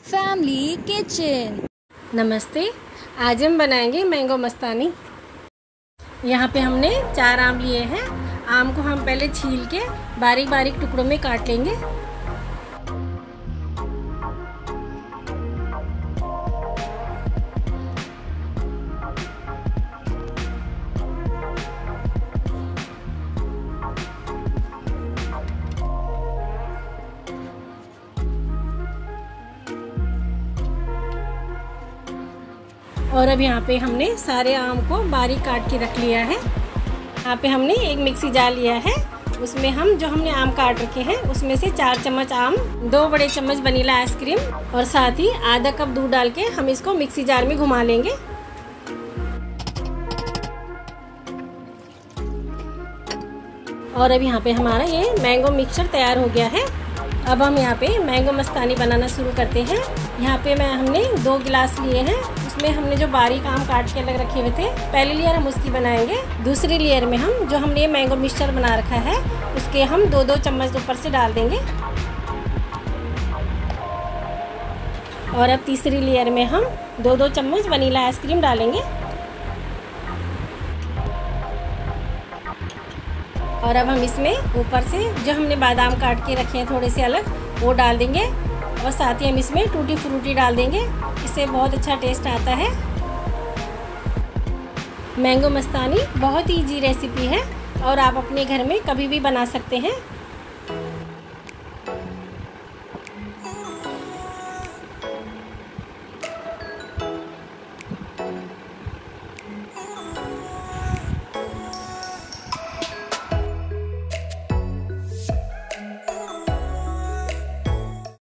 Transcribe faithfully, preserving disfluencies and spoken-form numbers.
Family kitchen. नमस्ते। आज हम बनाएंगे मैंगो मस्तानी। यहाँ पे हमने चार आम लिए हैं। आम को हम पहले छील के बारीक बारीक टुकड़ों में काट लेंगे। और अब यहाँ पे हमने सारे आम को बारीक काट के रख लिया है। यहाँ पे हमने एक मिक्सी जार लिया है। उसमें हम जो हमने आम काट रखे हैं उसमें से चार चम्मच आम, दो बड़े चम्मच वनीला आइसक्रीम और साथ ही आधा कप दूध डाल के हम इसको मिक्सी जार में घुमा लेंगे। और अब यहाँ पे हमारा ये मैंगो मिक्सचर तैयार हो गया है। अब हम यहाँ पे मैंगो मस्तानी बनाना शुरू करते हैं। यहाँ पे मैं हमने दो गिलास लिए हैं। उसमें हमने जो बारीक आम काट के अलग रखे हुए थे, पहली लेयर हम उसकी बनाएंगे। दूसरी लेयर में हम जो हमने ये मैंगो मिक्सचर बना रखा है उसके हम दो दो चम्मच ऊपर से डाल देंगे। और अब तीसरी लेयर में हम दो दो चम्मच वनीला आइसक्रीम डालेंगे। और अब हम इसमें ऊपर से जो हमने बादाम काट के रखे हैं थोड़े से अलग, वो डाल देंगे। और साथ ही हम इसमें टूटी फ्रूटी डाल देंगे। इससे बहुत अच्छा टेस्ट आता है। मैंगो मस्तानी बहुत ही इजी रेसिपी है और आप अपने घर में कभी भी बना सकते हैं।